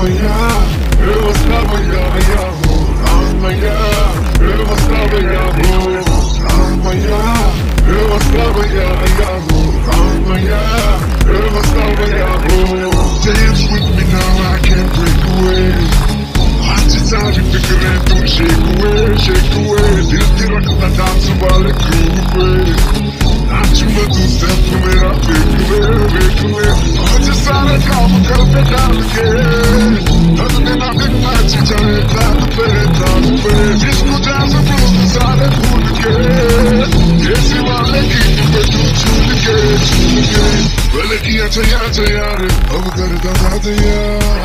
Dance with me now, I can't break away. Hot inside you figuring to shake away, shake away. दिल की रखता dance वाले groove पे नाचू मैं तू step मेरा फेंक ले आज सारा काम कर पे डाल के हर दिन आदिक नाच जाए ताल पे जिसको डांस blues सारे भूल के ये सिवाले गीत पे तू छूट के पहले किया यार अब करता था यार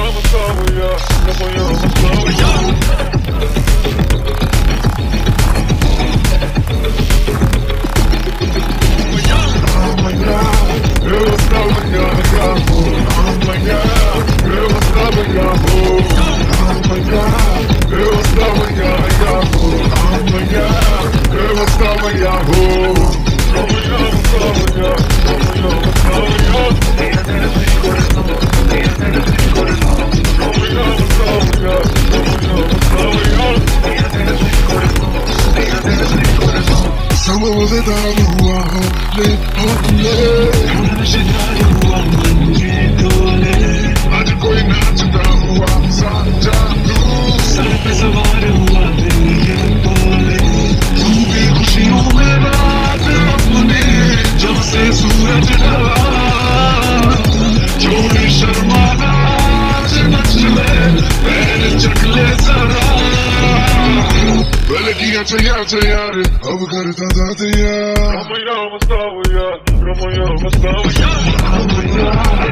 Somos de dar huwa आज कोई नाचता हुआ सा जादू सर पे सवार हुआ तू भी खुशियों में रात अपने जब से सूरज ढला छोड़ शर्माना नच ले पैर चक ले जरा पहले किया यार अब करता था यार